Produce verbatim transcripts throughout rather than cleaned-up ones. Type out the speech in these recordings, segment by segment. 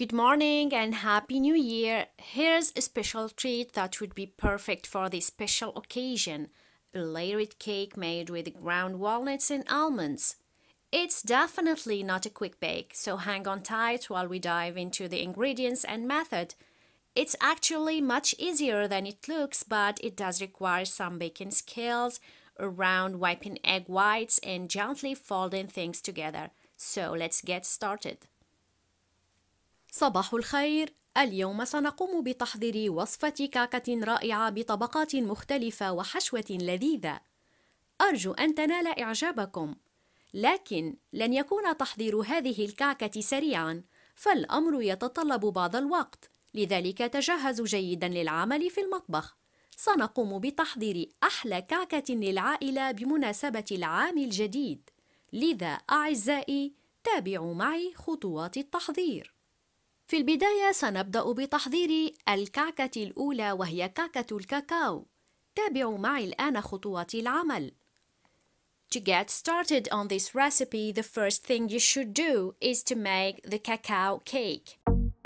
Good morning and Happy New Year. Here's a special treat that would be perfect for this special occasion. A layered cake made with ground walnuts and almonds. It's definitely not a quick bake, so hang on tight while we dive into the ingredients and method. It's actually much easier than it looks, but it does require some baking skills around wiping egg whites and gently folding things together. So let's get started. صباح الخير. اليوم سنقوم بتحضير وصفة كعكة رائعة بطبقات مختلفة وحشوة لذيذة. أرجو أن تنال إعجابكم، لكن لن يكون تحضير هذه الكعكة سريعاً، فالأمر يتطلب بعض الوقت، لذلك تجهزوا جيداً للعمل في المطبخ. سنقوم بتحضير أحلى كعكة للعائلة بمناسبة العام الجديد، لذا أعزائي تابعوا معي خطوات التحضير. في البداية سنبدأ بتحضير الكعكة الأولى وهي كعكة الكاكاو. تابعوا معي الآن خطوات العمل. To get started on this recipe, the first thing you should do is to make the cacao cake.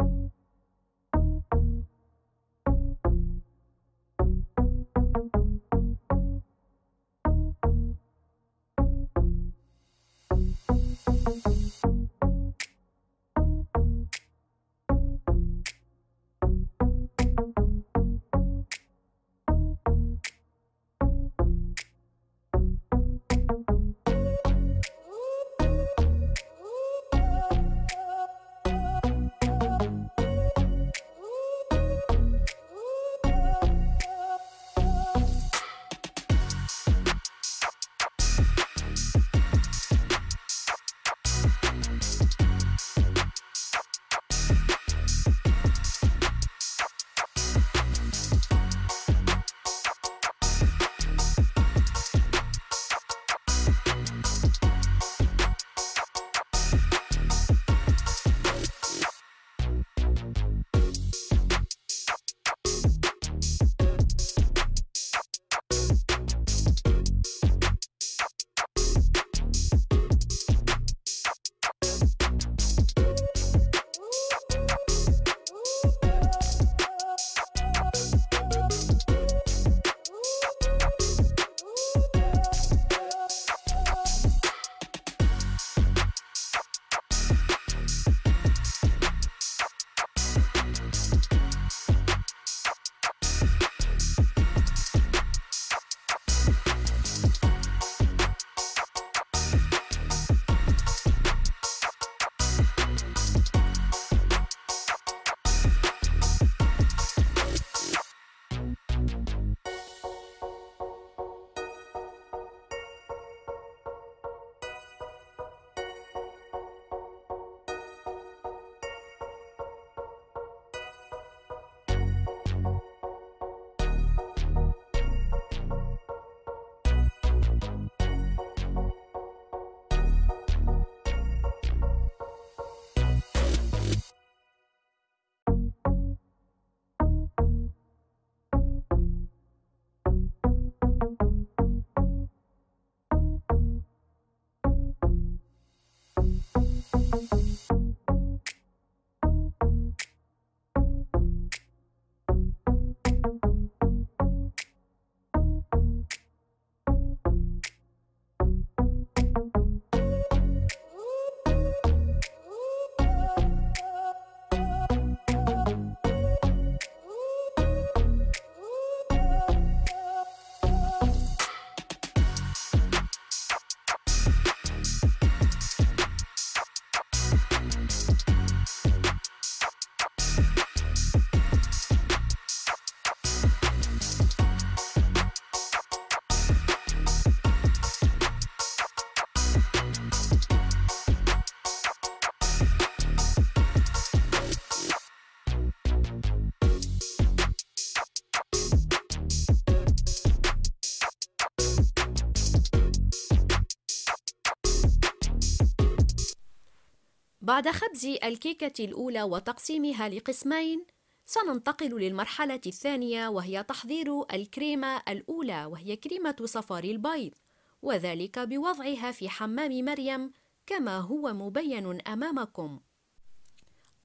بعد خبز الكيكة الأولى وتقسيمها لقسمين، سننتقل للمرحلة الثانية وهي تحضير الكريمة الأولى وهي كريمة صفار البيض، وذلك بوضعها في حمام مريم كما هو مبين أمامكم.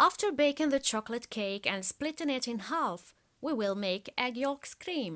After baking the chocolate cake and splitting it in half, we will make egg yolks cream.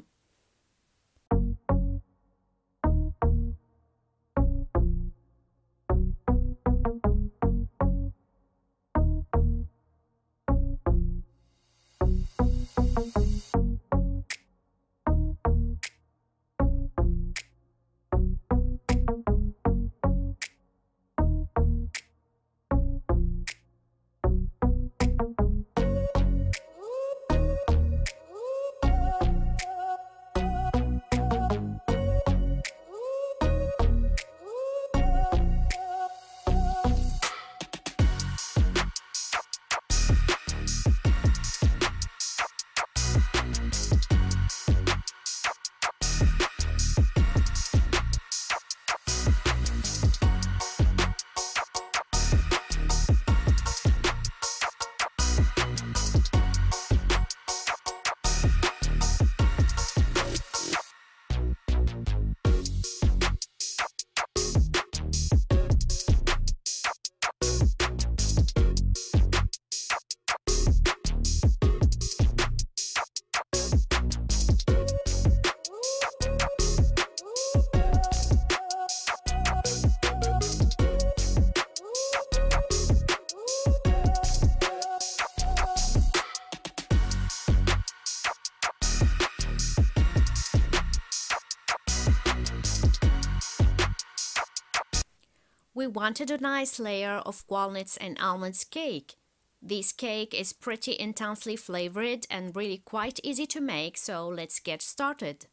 We wanted a nice layer of walnuts and almonds cake. This cake is pretty intensely flavored and really quite easy to make, so let's get started.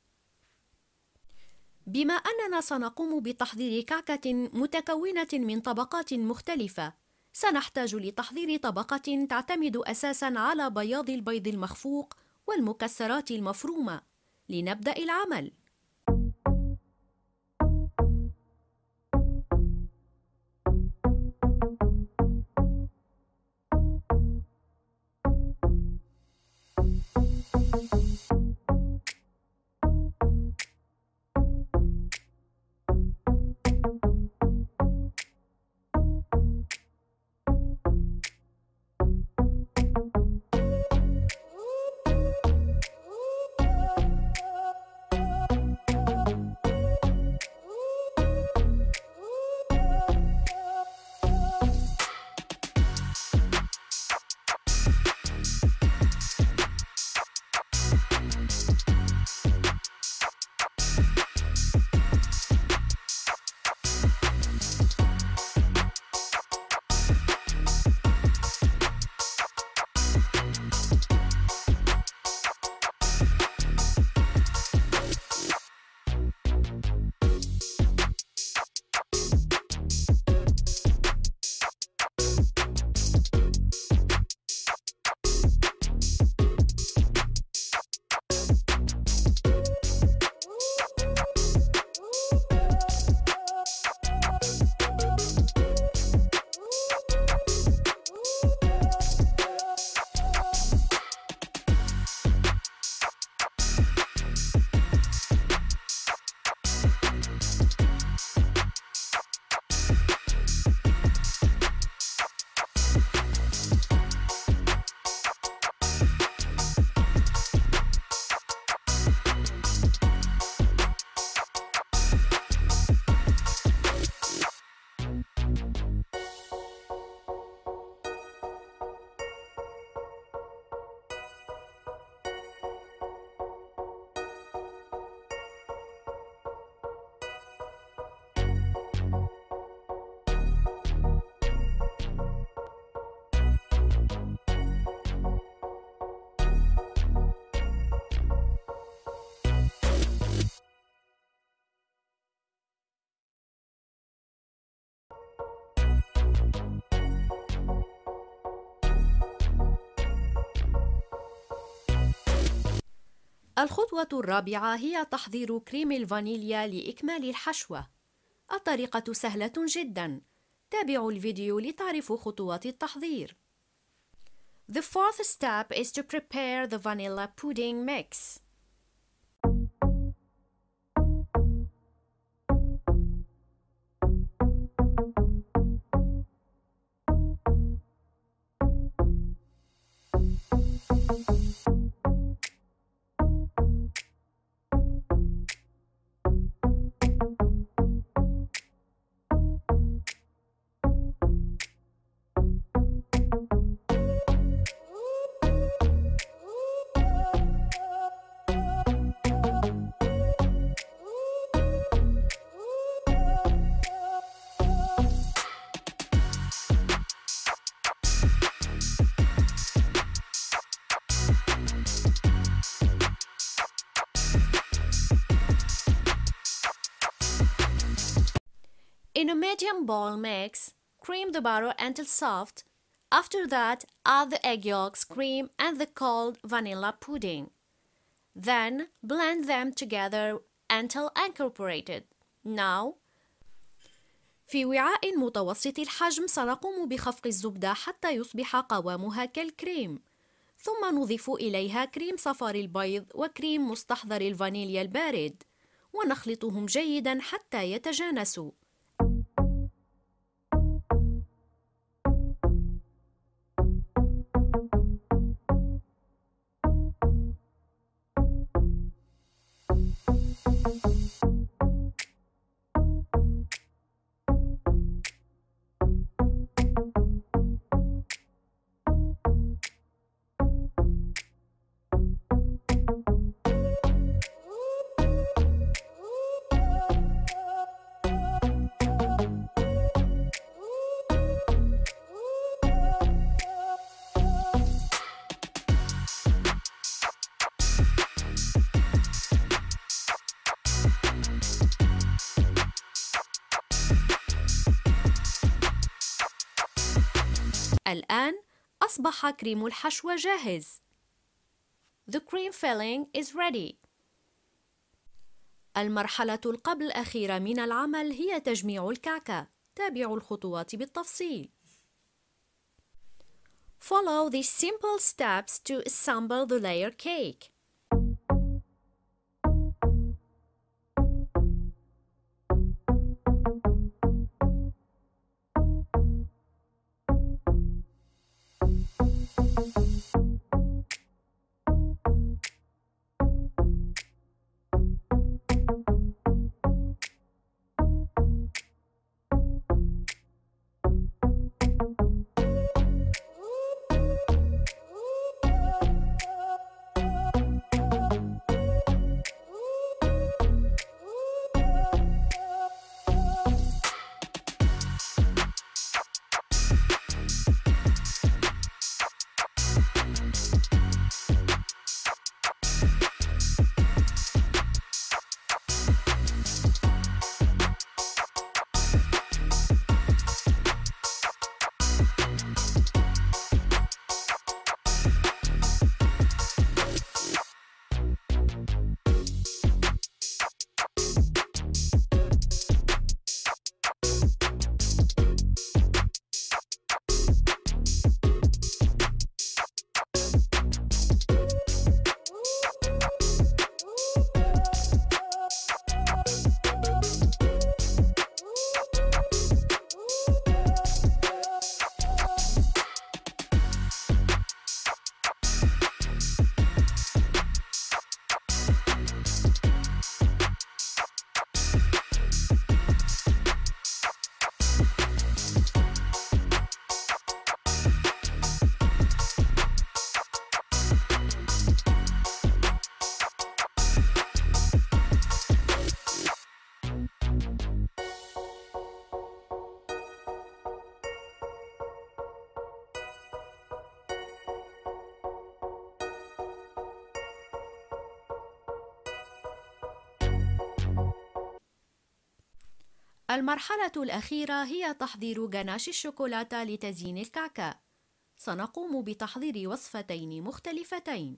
بما أننا سنقوم بتحضير كعكة متكونة من طبقات مختلفة، سنحتاج لتحضير طبقة تعتمد أساساً على بياض البيض المخفوق والمكسرات المفرومة. لنبدأ العمل. الخطوة الرابعة هي تحضير كريم الفانيليا لإكمال الحشوة. الطريقة سهلة جداً. تابعوا الفيديو لتعرفوا خطوات التحضير. The fourth step is to prepare the vanilla pudding mix. In a medium bowl mix, cream the butter until soft. After that, add the egg yolks, cream, and the cold vanilla pudding. Then, blend them together until incorporated. Now, في وعاء متوسط الحجم سنقوم بخفق الزبدة حتى يصبح قوامها كالكريم. ثم نضيف إليها كريم صفار البيض وكريم مستحضر الفانيليا البارد، ونخلطهم جيداً حتى يتجانسوا. الآن أصبح كريم الحشو جاهز. The cream filling is ready. المرحلة القبل الأخيرة من العمل هي تجميع الكعكة. تابعوا الخطوات بالتفصيل. Follow these simple steps to assemble the layer cake. المرحلة الأخيرة هي تحضير جناش الشوكولاتة لتزيين الكعكة. سنقوم بتحضير وصفتين مختلفتين.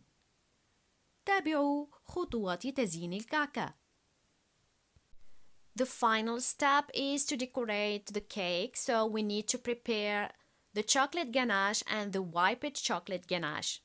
تابعوا خطوات تزيين الكعكة. The final step is to decorate the cake, so we need to prepare the chocolate ganache and the whipped chocolate ganache.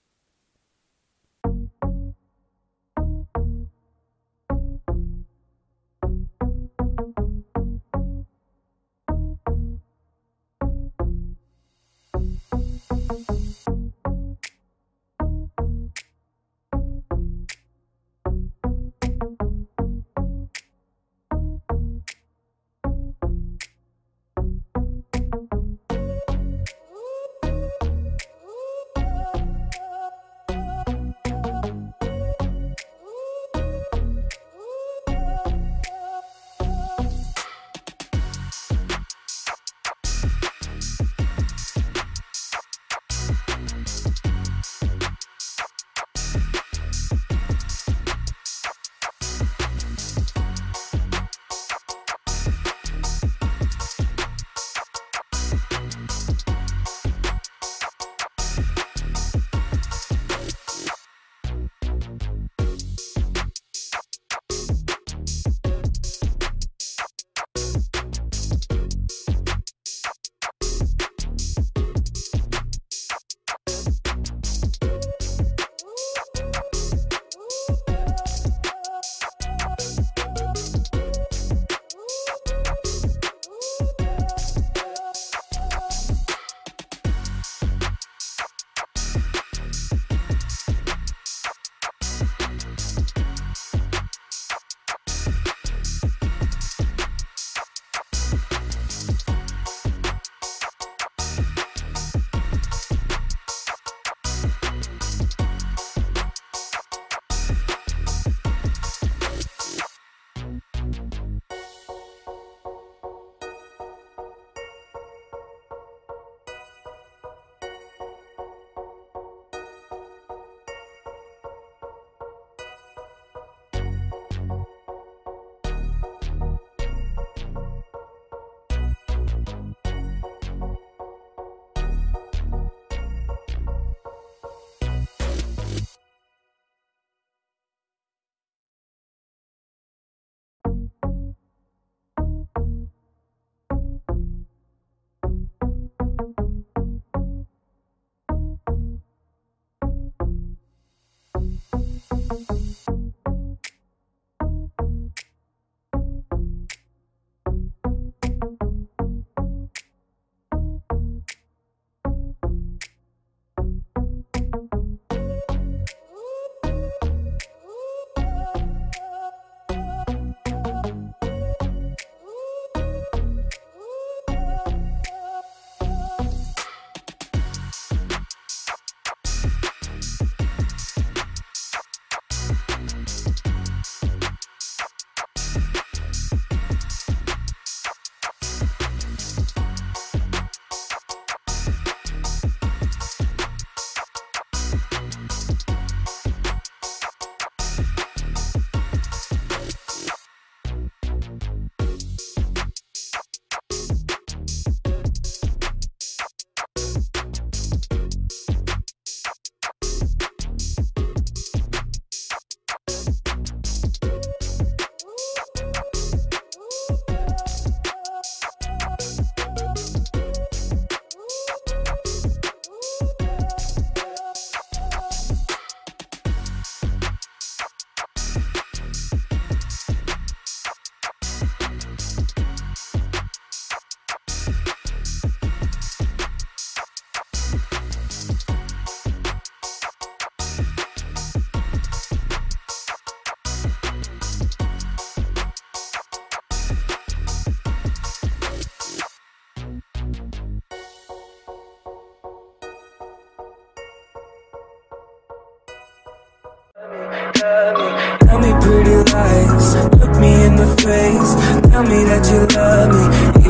Tell me pretty lies, look me in the face. Tell me that you love me.